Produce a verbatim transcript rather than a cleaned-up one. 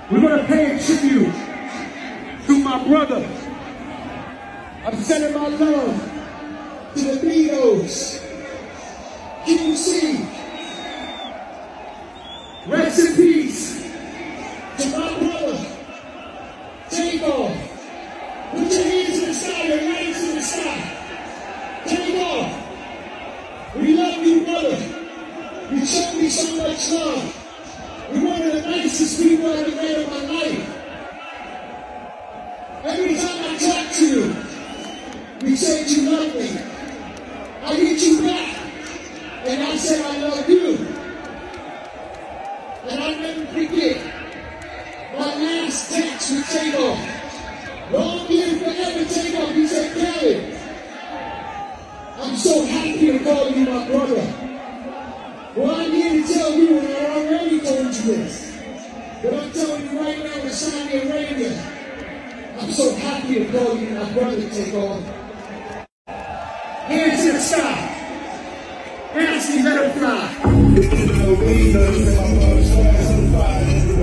We're going to pay a tribute to my brother. I'm sending my love to the Beatles. Q C. Rest in peace to my brother. Takeoff. Put your hands in the sky, your hands in the sky. Takeoff. We love you, brother. You showed me so much love. You're one of the nicest people I've ever met in my life. Every time I talk to you, you say you love me. I hit you back, and I say I love you. And I'll never forget my last text with Takeoff. Long live forever, Takeoff. He said, Khaled, I'm so happy to call you my brother. Well, I'm here to tell you, and I already told you this, but I'm telling you right now in Saudi Arabia, I'm so happy to call you my brother, Takeoff. Hands to the sky. Nasty, let him fly.